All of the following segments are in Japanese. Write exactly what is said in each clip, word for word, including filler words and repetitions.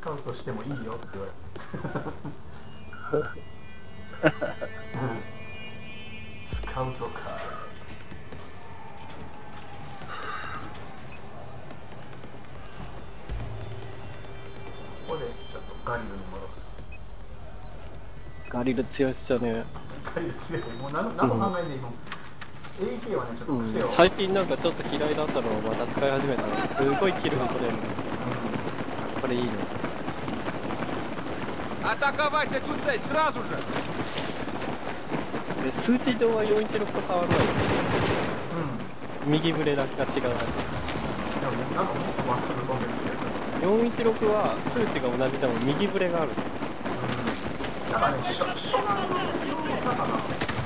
カウトしてもいいよって言われてスカウトか。ここでちょっとガリルに戻す。 ガリル強いっすよね。 ガリル強い。もう何も考えんでいいもん。エーケー はね、ちょっと癖を、 うん、最近なんかちょっと嫌いだったのをまた使い始めたらすごいキルが取れるの。これいいね。で数値上はよんいちろくと変わらない。うん。右ブレだけが違うはず。でもなんかもっとまっすぐ飛んでる気がする。 よんいちろくは数値が同じでも右ブレがある。 うん。なんかね、初段のスピードの高さが、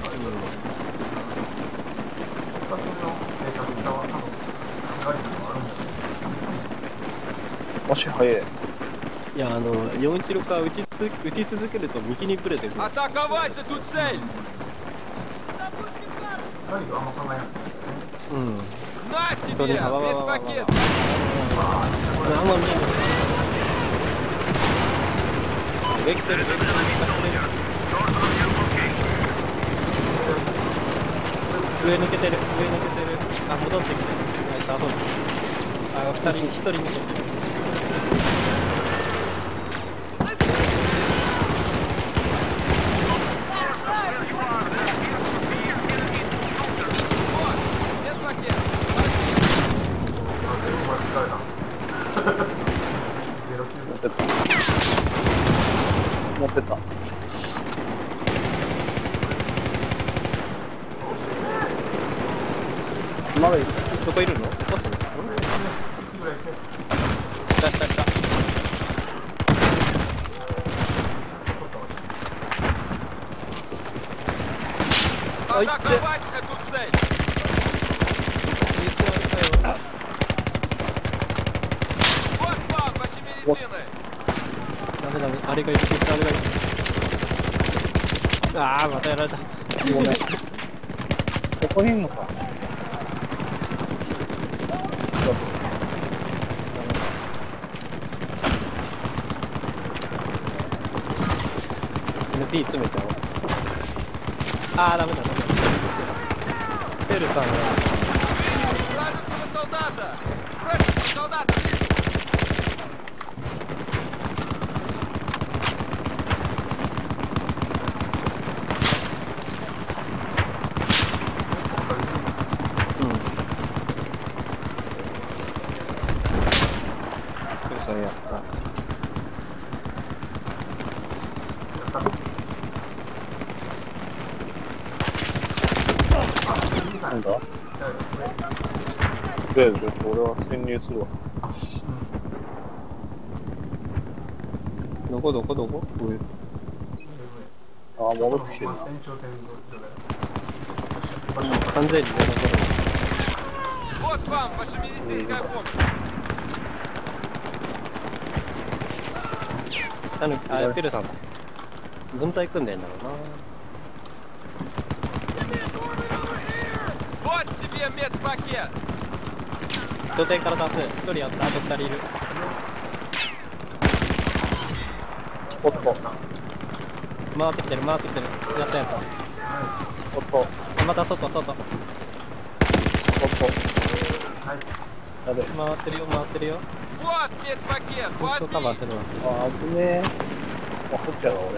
ふたつめのデータは多分ガリルもあるんじゃないですか。 足速い。 いや、あのよんいちろくは打ちつ打ち続けると右にブレてくる。 ガリルあんま考えなくていいですね。 うん。人にあわわわわわ。あんま見えない。ベクテルベクテル上抜けてる上抜けてる。あ、戻ってきてる。あ、戻ってあ、二人一人残ってる。 持ってた。まだいる。 どこいるの？どこするの？来た来た来た。あ、いって。ダメダメ、あれがいる、あれがいる。ああ、またやられた。 ごめん。ここにいんのか。 エヌピー 詰めちゃおう。ああ、ダメだ、ダメだ。テルさんが。それやった。 なんだ？とりあえず俺は潜入するわ。 どこどこどこ？上。 ああ、戻ってきてるな。 完全に上のところ。あの、あ、ペルさんだ。分隊組んでんだろうな。拠点から出す。一人やった。あと二人いる。 おっと。 回ってきてる、回ってきてる。やったやった。 おっと。 また外、外。 おっと。やべ。 回ってるよ、回ってるよ。そうカバーするわ。 ああ、危ねえ。あ、こっちやな、俺。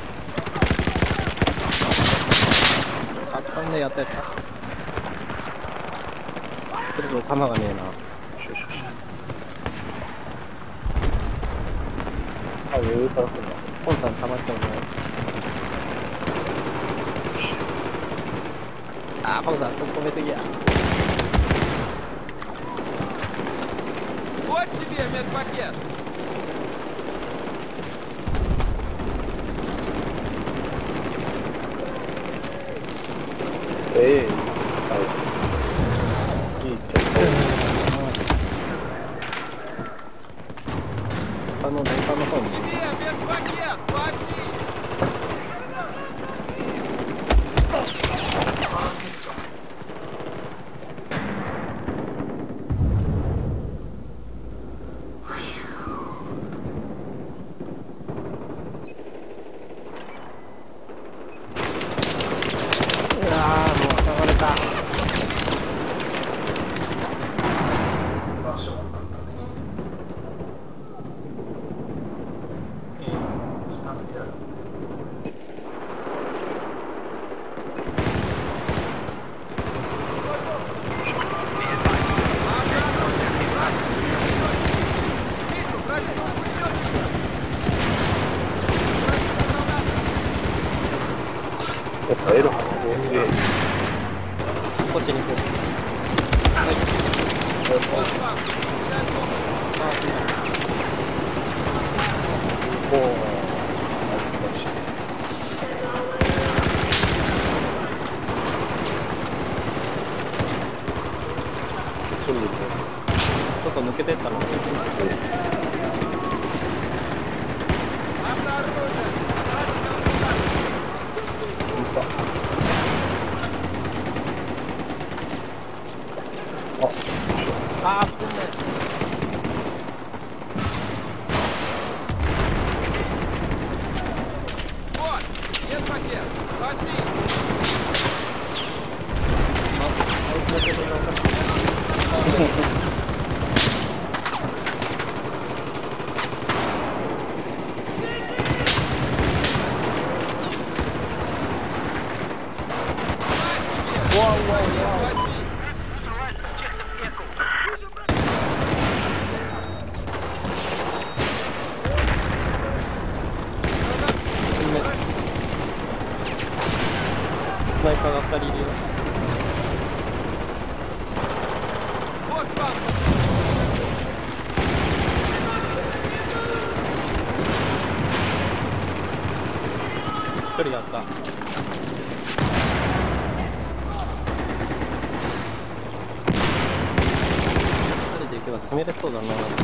あったんでやったやった。けど、弾がねえな。 よしよしよし。あ、上から来るな。 ポンさん溜まっちゃうね。あー、ポンさん、込めすぎや。 ええー、はい。いいって。 他の年間の方に。 やっぱエロはちじゅうで、 腰にこう。はい。あ、すいません。 おー、懐かしい。そうですね。 ちょっと抜けてったの。あー、危ない。 Вот, нет пакет. Возьми. あ、あいつだけでなんか。わうわうわ。 Возьми. スナイパーがふたりいるよ。 Вот вам. ひとりだった。ふたりで行けば詰めれそうだな。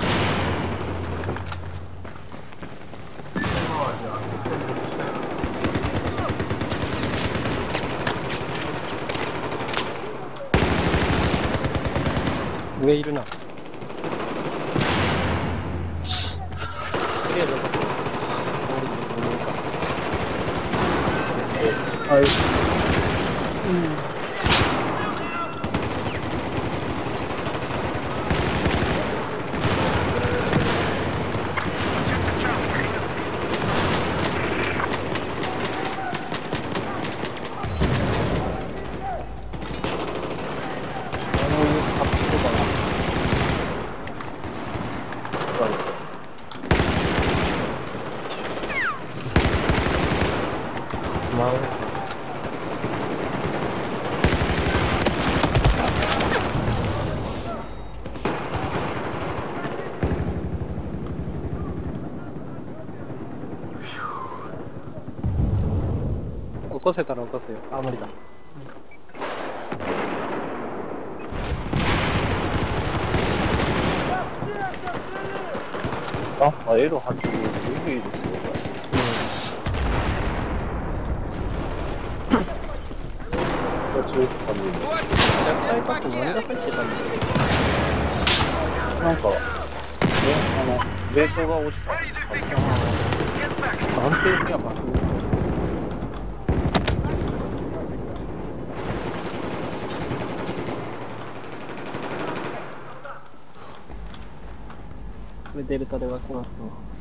上いるな。とりあえず落とす。 はい。まあ起こせたら起こすよ。あ、無理だ。 あ、あ、エロはちじゅう、すごいいいですよ、これ。これ中途半分で。 Вот, ジャックタイ нет パック何が пакет. 入ってたんだけど。 なんか、ね、あの、冷凍が落ちた。 安定性が抜群。これデルタで湧きますね。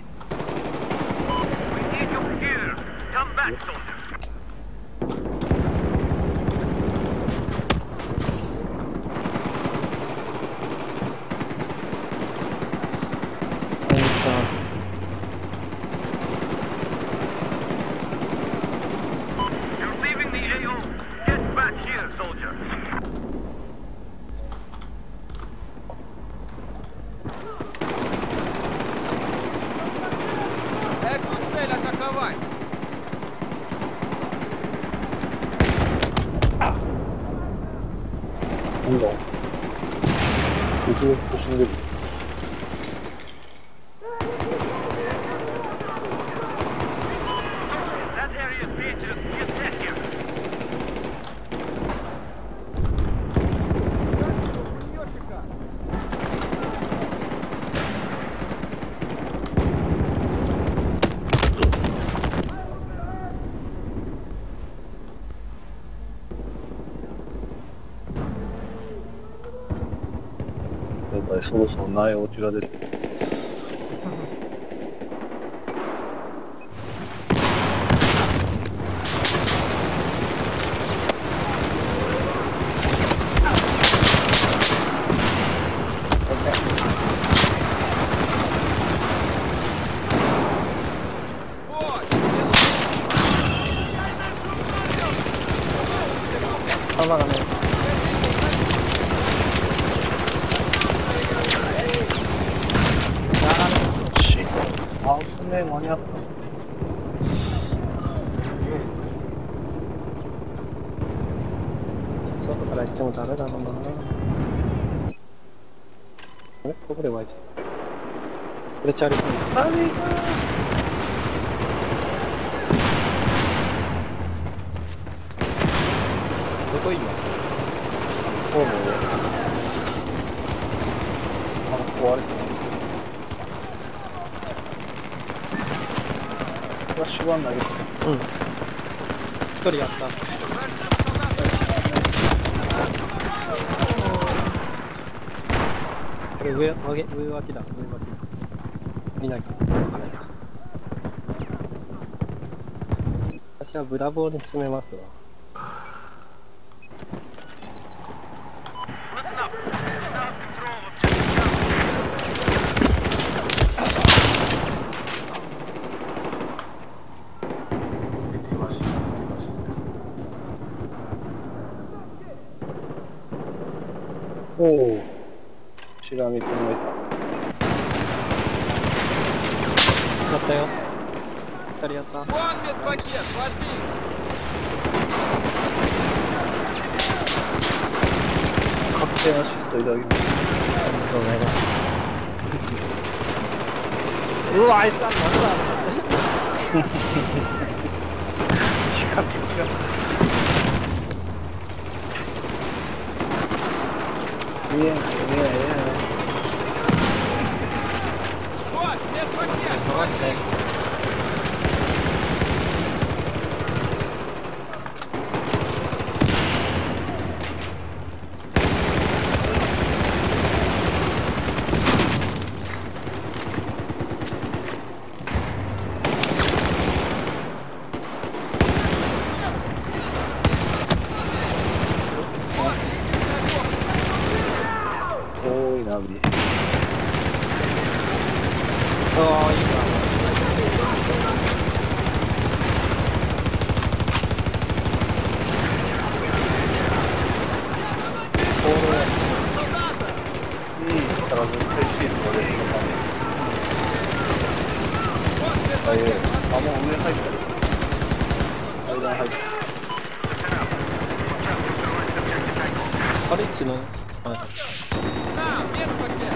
Эту цель атаковать. なんだ敵が人死んでる。やっぱりそろそろ苗落ちが出てる。 Вот. あ、危ねえ、間に合った。外から行ってもダメだろうな。え、ここで湧いちゃった。これチャーリー君。チャーリー君。 どこ今？ ホームで。あ、壊れてない。フラッシュバン投げてた。 うん。一人やった。これ上、上げ、上脇だ、上脇。見なきゃ。私はブラボーに進めますわ。 おお、しらみくんがいやったよ。二人やった。 Вон медпакет, возьми! 確定アシストいただきます。 うわ、あいつなんだ。 光が。見えない、見えない、見えない。 Вот, медпакет, возьми! 多いな、ビ。 ああ、いいな。 いいから絶対シートが出るのか。あ、いえ、あ、もう上入った。階段入った。 あれっちの。あ、 На, медпакет!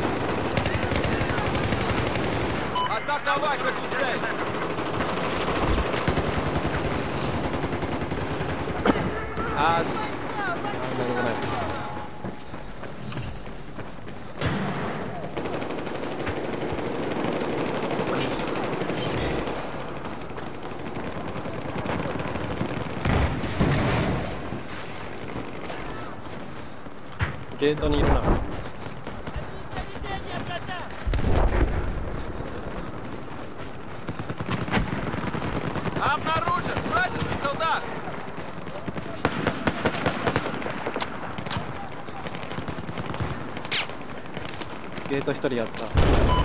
Атаковать эту цель! あーし。あ、何もないです。ゲートにいるな。 Обнаружен! Вражеский солдат! ゲート一人やった。一人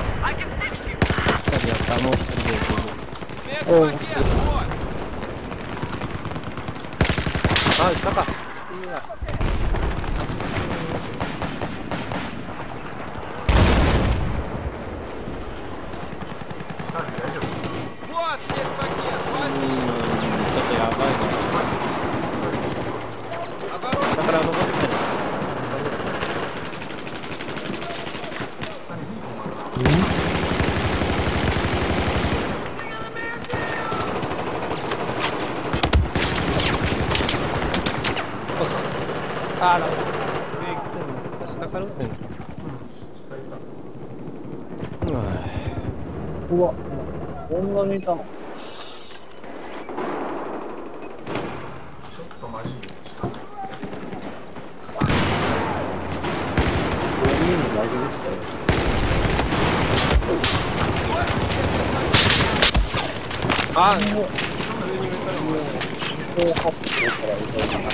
やった。もう一人ゲート。 Медпакет, вот! あ、下か。うわ。 Вот медпакет, うーん、 возьми! ちょっとやばいな。 Оборот! だから登ってきてる。押す。あー、なるほど。上行ってんの。下から撃ってんの。うわうわ、こんなにいたの。 ちょっとマジでした。 ごにんの投げでしたよ。 あー、普通に上からもう。 こうカップから歌うかな。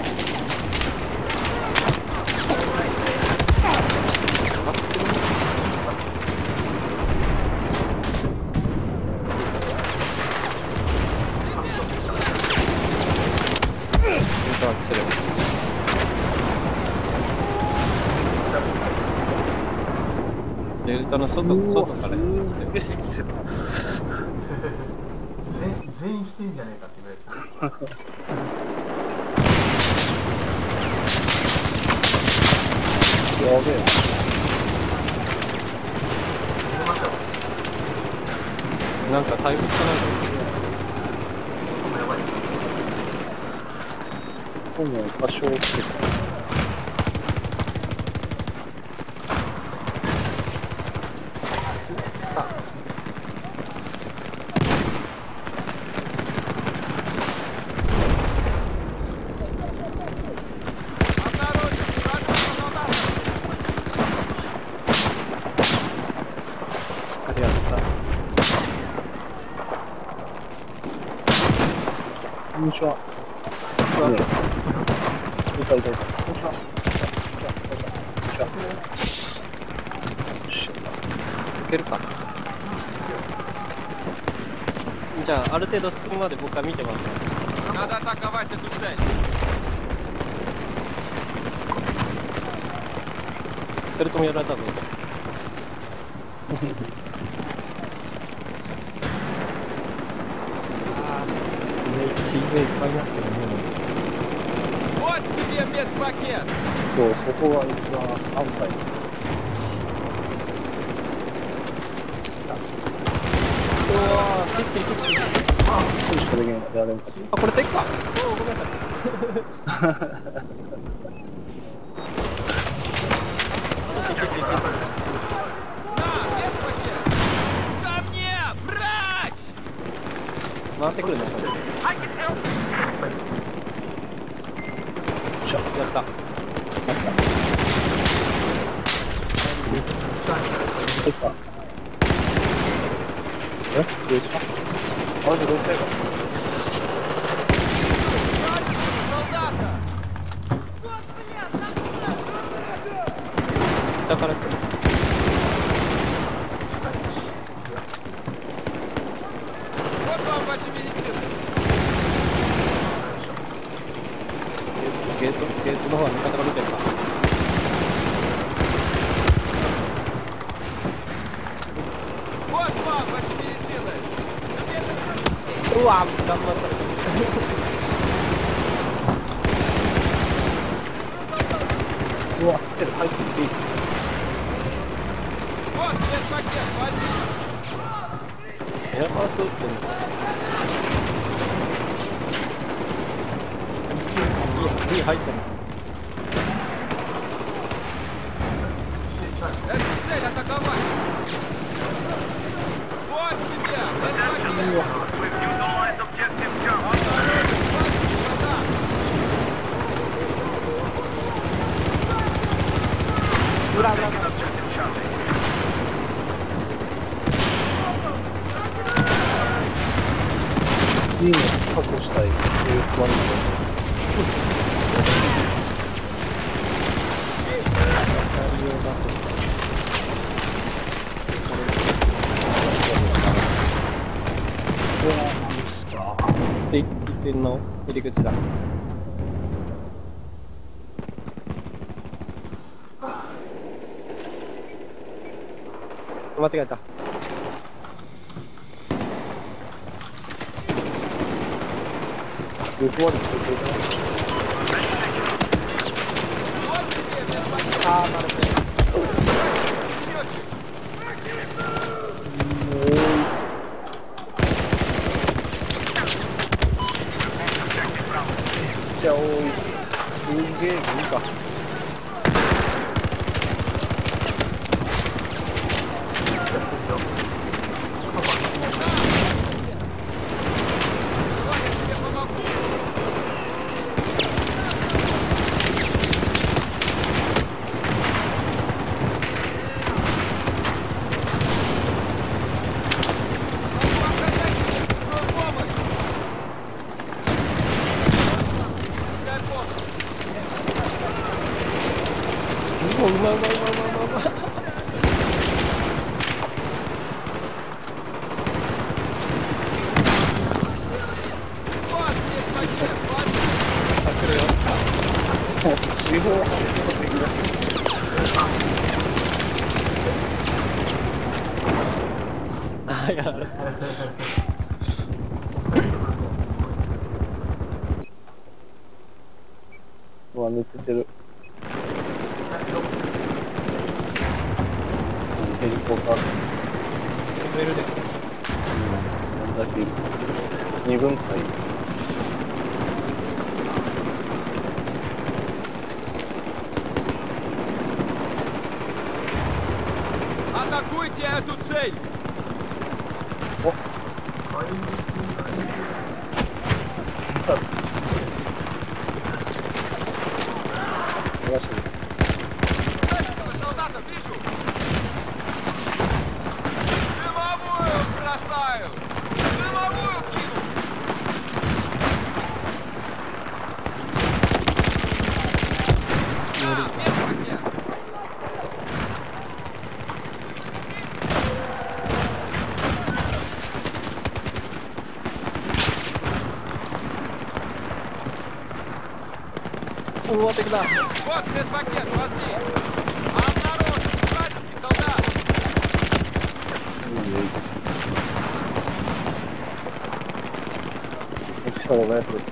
ワークする。デルタトの外、外から来てる。 全全員来てんじゃねえかってぐらい。 やべえ。 出ましたよ。 なんか大木かなんかやばい。 今度多少来てた。 ありがとう。 こんにちは。いたいたいた。こんにちは。こんにちは。こんにちは。 いけるか。じゃあ、ある程度進むまで僕は見てます。 Надо атаковать эту цель. 二人ともやられたぞ。シーブいっぱいになってるね。 Вот тебе медпакет. そう、そこが一番安泰。 うわー、切ってる切ってる。 これしかできないからやれんかった。 あ、これ敵か。おー、ごめんなさい。 На, медпакет. Ко мне, врач! 回ってくるね、これ。やった。 入った。え？どうした？あれでどうしたいか。 Солдата! 下から来る。 Вот вам ваши медицины. ゲート、ゲートの方は味方が見てるか。 Вот вам ваши медицины. うわ、頑張った。 うわ、来てる、入ってきていい。 Вот медпакет, возьми. エアファーストってね。いい、入ってる。 Эту цель атаковать. Вот тебе медпакет. Ура, ура, ура. いいの確保したいっていう不安になる。 で、行ってんの入り口だ。間違えた。 横まで来てくれた。 あー、なるほど。 じゃあ多い。すげえ、いいか。 うまいうまいうまいうまいうまい。あ、来るよ。 四方八方的な。 あ、やられた。 うわ、寝ててる。ヘリコプター。 飛べるで。 うん、なんだっけ。二分解。 Атакуйте эту цель! お、 Солдата, вижу! Дымовую бросаю! Дымовую кину! Да, медпакет! うわ、敵だ。 Вот медпакет, возьми! Обнаружен! Вражеский солдат! 来たのね、これ。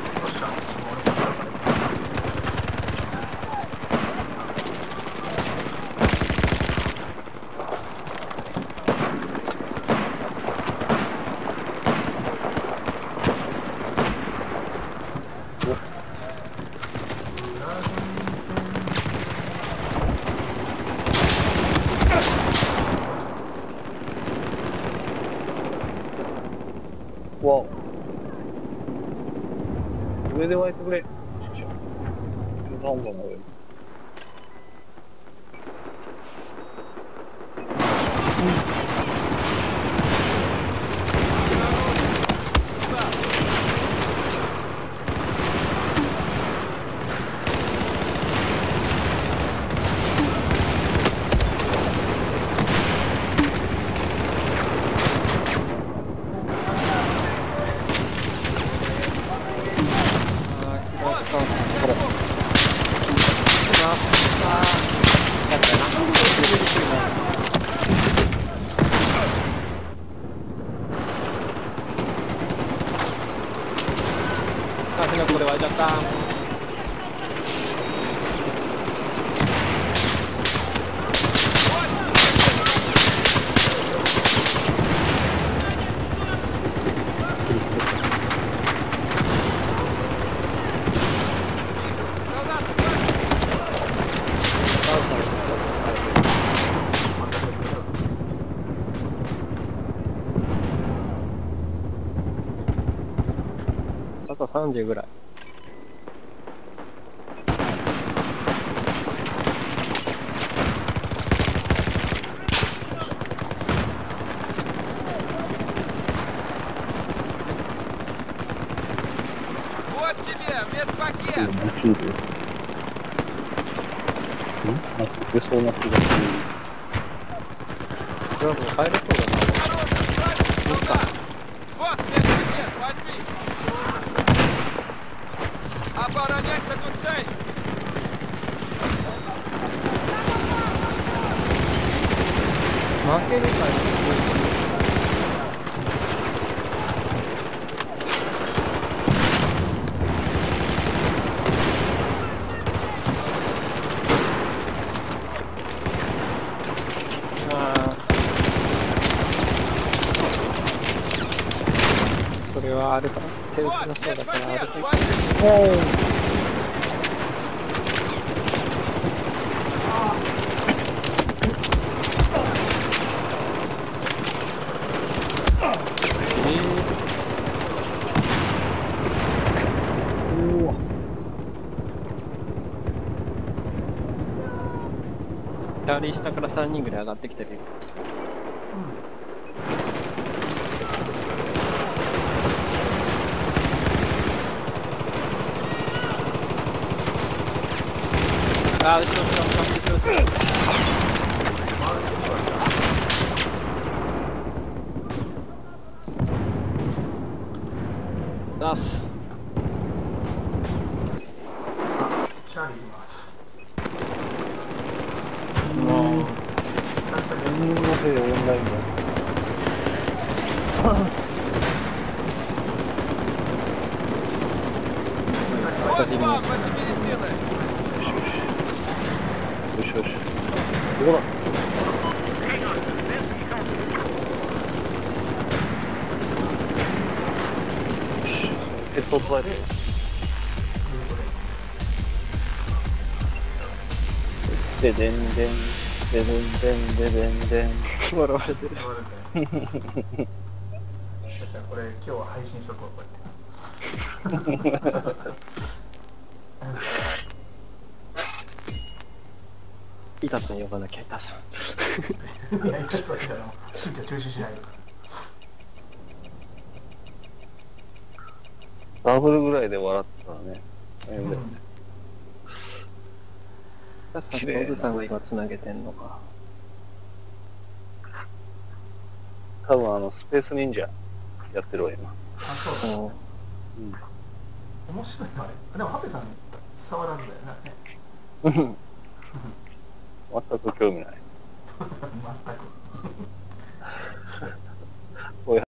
わお。上で湧いてくれ。なんだろう。 これ湧いちゃった。あとさんじゅうぐらい。 Вот тебе медпакет! にじゅうん？なんか出そうな気がする。 これはもう帰れそうだな。 Осторожно, вражеский солдат! Вот медпакет, возьми! Оборонять эту цель! 負けるかよ。それはあるか手薄 Вот なそうだからあ медпакет, るか возьми! おー。 チャーリー下からさんにんぐらい上がってきてるよ。あー、後ろ後ろ後ろ後ろ後ろ。ナイス。 チャーリーいます。 何の兵オンラインだ。 Вот вам, ваши медицины! よしよし。どこだ。ヘッドを捉えて。ででんでん、ででんでん、ででんでん。 笑われてる。 言われて確かにこれ今日は配信しとこうこうやって板さん呼ばなきゃ、板さん。 いやちょっと待ってあの急遽中止しないとダブルぐらいで笑ってたらね。 うん板さんとオズさんが今つなげてんのか。 多分あのスペース忍者やってるわ今。 あそうだ、 うん。 うん。 面白いのあれでもハペさん触らずだよね全く興味ない。 全くこういう